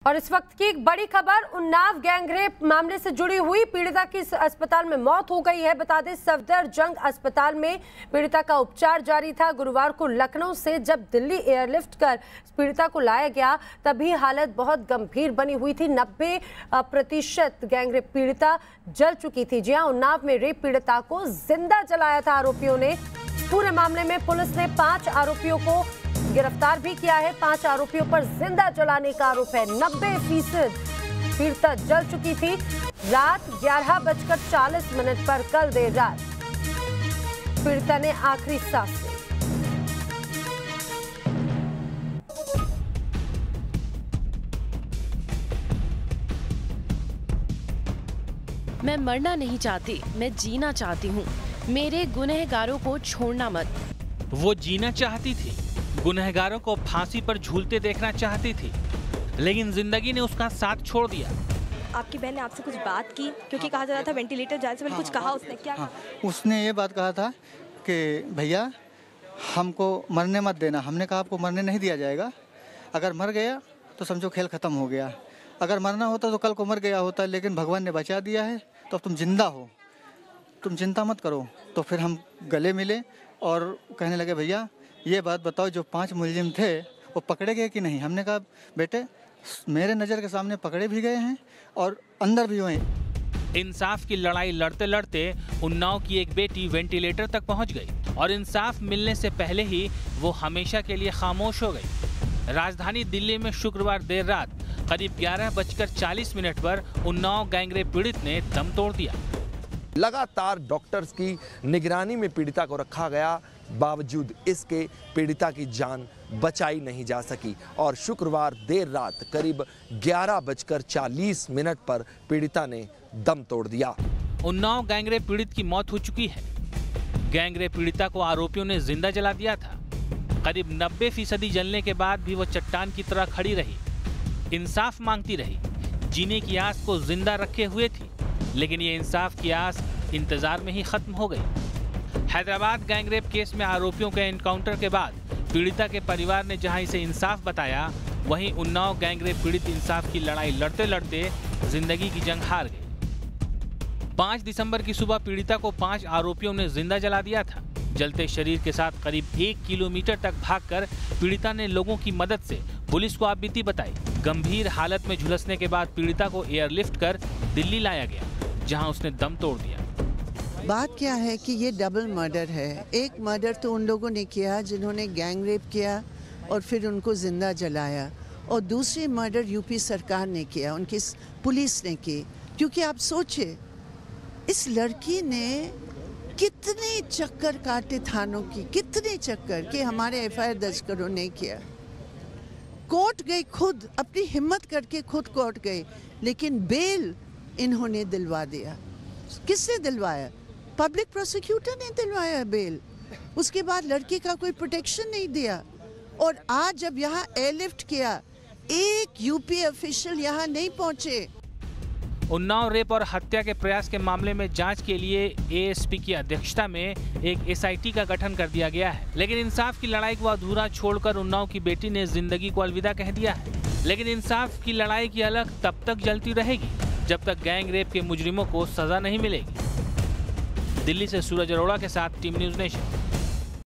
और इस वक्त की एक बड़ी खबर, उन्नाव गैंगरेप मामले से जुड़ी हुई। पीड़िता की अस्पताल में मौत हो गई है। बता दें, सफदरजंग अस्पताल में पीड़िता का उपचार जारी था। गुरुवार को लखनऊ से जब दिल्ली एयरलिफ्ट कर पीड़िता को लाया गया, तभी हालत बहुत गंभीर बनी हुई थी। 90% गैंगरेप पीड़िता जल चुकी थी। जी हां, उन्नाव में रेप पीड़िता को जिंदा जलाया था आरोपियों ने। पूरे मामले में पुलिस ने 5 आरोपियों को गिरफ्तार भी किया है। 5 आरोपियों पर जिंदा जलाने का आरोप है। 90% पीड़िता जल चुकी थी। रात 11:40 पर कल देर रात पीड़िता ने आखिरी सांस ली। मैं मरना नहीं चाहती, मैं जीना चाहती हूँ। मेरे गुनहगारों को छोड़ना मत। वो जीना चाहती थी, गुनहगारों को फांसी पर झूलते देखना चाहती थी, लेकिन जिंदगी ने उसका साथ छोड़ दिया। आपकी बहन ने आपसे कुछ बात की, क्योंकि कहा जा रहा था वेंटिलेटर जाने से पहले कुछ कहा उसने, क्या? उसने ये बात कहा था कि भैया हमको मरने मत देना। हमने कहा आपको मरने नहीं दिया जाएगा। अगर मर गया तो समझो खेल खत्म हो गया। अगर मरना होता तो कल को मर गया होता, लेकिन भगवान ने बचा दिया है, तो अब तुम जिंदा हो, तुम चिंता मत करो। तो फिर हम गले मिले और कहने लगे, भैया ये बात बताओ, जो 5 मुलजिम थे वो पकड़े गए कि नहीं? हमने कहा बेटे मेरे नज़र के सामने पकड़े भी गए हैं और अंदर भी हुए। इंसाफ की लड़ाई लड़ते लड़ते उन्नाव की एक बेटी वेंटिलेटर तक पहुंच गई और इंसाफ मिलने से पहले ही वो हमेशा के लिए खामोश हो गई। राजधानी दिल्ली में शुक्रवार देर रात करीब 11:40 पर उन्नाव गैंगरेप पीड़ित ने दम तोड़ दिया। लगातार डॉक्टर्स की निगरानी में पीड़िता को रखा गया, बावजूद इसके पीड़िता की जान बचाई नहीं जा सकी और शुक्रवार देर रात करीब 11:40 पर पीड़िता ने दम तोड़ दिया। उन्नाव गैंगरेप पीड़ित की मौत हो चुकी है। गैंगरेप पीड़िता को आरोपियों ने जिंदा जला दिया था। करीब 90% जलने के बाद भी वो चट्टान की तरह खड़ी रही, इंसाफ मांगती रही, जीने की आस को जिंदा रखे हुए थी। लेकिन ये इंसाफ की आस इंतजार में ही खत्म हो गई। हैदराबाद गैंगरेप केस में आरोपियों के एनकाउंटर के बाद पीड़िता के परिवार ने जहां इसे इंसाफ बताया, वहीं उन्नाव गैंगरेप पीड़ित इंसाफ की लड़ाई लड़ते लड़ते जिंदगी की जंग हार गई। 5 दिसंबर की सुबह पीड़िता को 5 आरोपियों ने जिंदा जला दिया था। जलते शरीर के साथ करीब 1 किलोमीटर तक भागकर पीड़िता ने लोगों की मदद से पुलिस को आपबीती बताई। गंभीर हालत में झुलसने के बाद पीड़िता को एयरलिफ्ट कर दिल्ली लाया गया, जहां उसने दम तोड़ दिया। बात क्या है कि ये डबल मर्डर है। एक मर्डर तो उन लोगों ने किया जिन्होंने गैंग रेप किया और फिर उनको जिंदा जलाया, और दूसरी मर्डर यूपी सरकार ने किया, उनकी पुलिस ने की। क्योंकि आप सोचिए, इस लड़की ने कितने चक्कर काटे थानों की, कितने चक्कर कि हमारे FIR दर्ज करो, नहीं किया। कोर्ट गई, खुद अपनी हिम्मत करके खुद कोर्ट गई, लेकिन बेल इन्होंने दिलवा दिया। किसने दिलवाया? पब्लिक प्रोसिक्यूटर ने दिलवाया बेल। उसके बाद लड़की का कोई प्रोटेक्शन नहीं दिया। और आज जब यहाँ एयरलिफ्ट किया, एक यूपी ऑफिशियल यहाँ नहीं पहुंचे। उन्नाव रेप और हत्या के प्रयास के मामले में जांच के लिए ASP की अध्यक्षता में एक SIT का गठन कर दिया गया है। लेकिन इंसाफ की लड़ाई को अधूरा छोड़कर उन्नाव की बेटी ने जिंदगी को अलविदा कह दिया है। लेकिन इंसाफ की लड़ाई की अलग तब तक जलती रहेगी जब तक गैंग रेप के मुजरिमों को सजा नहीं मिलेगी। दिल्ली से सूरज अरोड़ा के साथ टीम न्यूज़ नेशन।